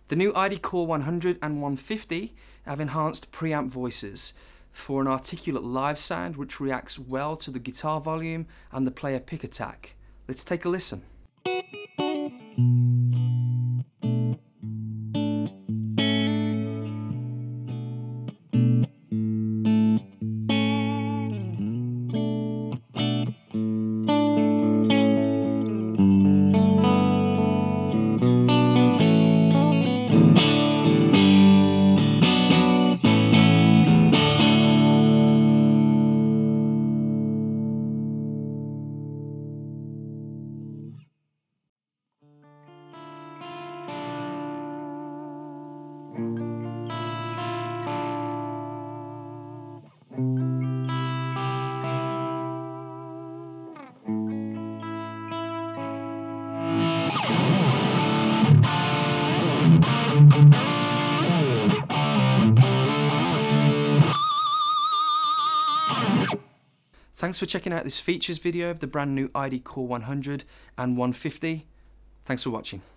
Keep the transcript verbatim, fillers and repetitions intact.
The new I D Core one hundred and one fifty have enhanced preamp voices for an articulate live sound which reacts well to the guitar volume and the player pick attack. Let's take a listen. Thanks for checking out this features video of the brand new I D Core one hundred and one fifty. Thanks for watching.